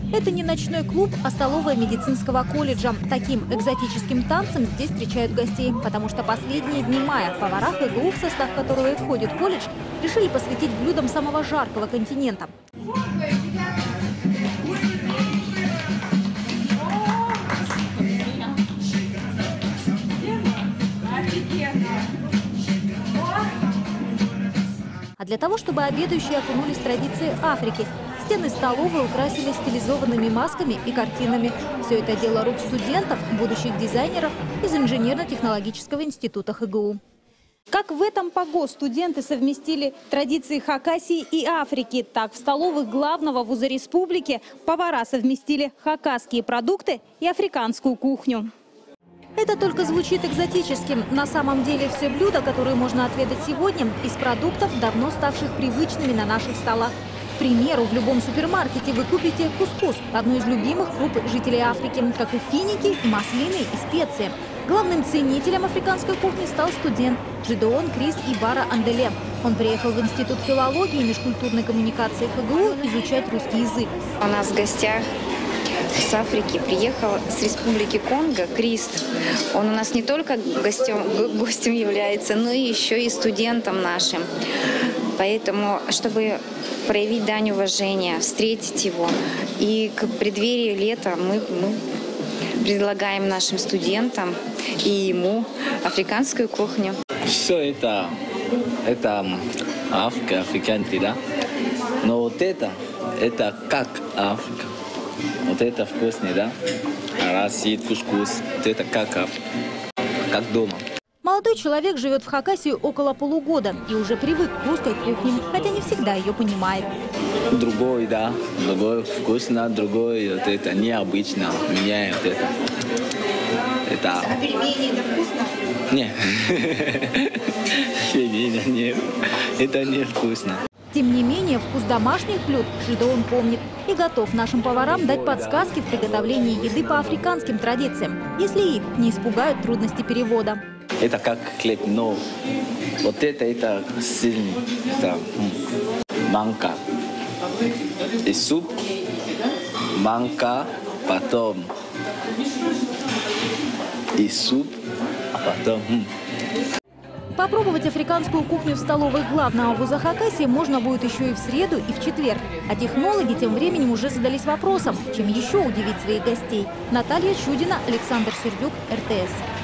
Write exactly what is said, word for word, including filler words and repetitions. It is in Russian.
Это не ночной клуб, а столовая медицинского колледжа. Таким экзотическим танцем здесь встречают гостей, потому что последние дни мая повара ХГУ, в состав которого и входит колледж, решили посвятить блюдам самого жаркого континента. А для того, чтобы обедающие окунулись в традиции Африки, стены столовой украсили стилизованными масками и картинами. Все это дело рук студентов, будущих дизайнеров из инженерно-технологического института ХГУ. Как в этом ПАГО студенты совместили традиции Хакасии и Африки, так в столовых главного вуза республики повара совместили хакасские продукты и африканскую кухню. Это только звучит экзотическим. На самом деле все блюда, которые можно отведать сегодня, из продуктов, давно ставших привычными на наших столах. К примеру, в любом супермаркете вы купите кускус, одну из любимых круп жителей Африки, как и финики, и маслины, и специи. Главным ценителем африканской кухни стал студент Джидеон Крис Ибара Анделе. Он приехал в Институт филологии и межкультурной коммуникации ХГУ изучать русский язык. У нас в гостях с Африки приехал с Республики Конго Крист. Он у нас не только гостем, гостем является, но и еще и студентом нашим. Поэтому, чтобы проявить дань уважения, встретить его, и к преддверии лета мы, мы предлагаем нашим студентам и ему африканскую кухню. Все это, это Африка, африканцы, да? Но вот это, это как Африка. Вот это вкусно, да? Раз съест кускус, вот это как Африка, как дома. Молодой человек живет в Хакасии около полугода и уже привык к русской кухне, хотя не всегда ее понимает. Другой, да, другой вкусно, другой, вот это необычно, мне вот это. Это... А пельмени это вкусно? Нет, пельмени нет, это не вкусно. Тем не менее, вкус домашних блюд Джидеон помнит и готов нашим поварам дать подсказки в приготовлении еды по африканским традициям, если их не испугают трудности перевода. Это как хлеб, но вот это, это сильный, это манка. И суп, манка, потом и суп, а потом... Попробовать африканскую кухню в столовой главного вуза Хакасии можно будет еще и в среду, и в четверг. А технологи тем временем уже задались вопросом, чем еще удивить своих гостей. Наталья Чудина, Александр Сердюк, эр тэ эс.